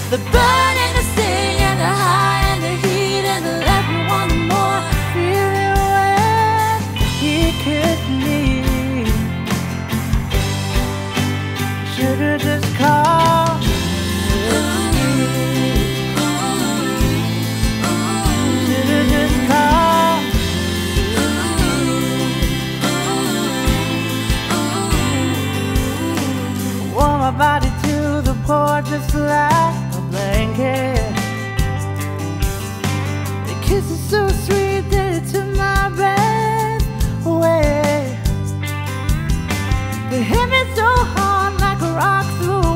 The burn and the sting and the high and the heat and the left me wanting more. Feeling when he could leave. Should've just called me. Should've just called me. Warm my body to the porch just like a blanket. The kiss is so sweet that it took my breath away. They hit me so hard like a rock through